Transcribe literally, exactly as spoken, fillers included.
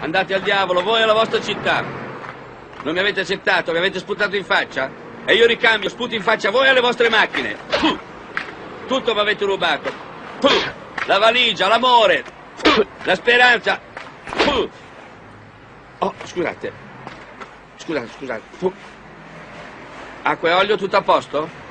Andate al diavolo, voi e la vostra città. Non mi avete accettato, mi avete sputato in faccia? E io ricambio, sputo in faccia a voi e alle vostre macchine. Tutto mi avete rubato. La valigia, l'amore, la speranza. Oh, scusate. Scusate, scusate. Acqua e olio, tutto a posto?